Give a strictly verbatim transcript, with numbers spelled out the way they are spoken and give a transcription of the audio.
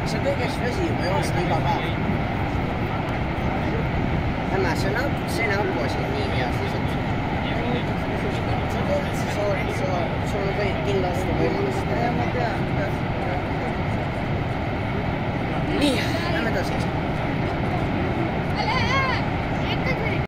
see kõigest vesi, ma joon seda iga päev. Emme, see on, see nägu asi on nii hea, siis et sa teed, sa, sa, sul on või kindlasti võimalus. Ja ma tean,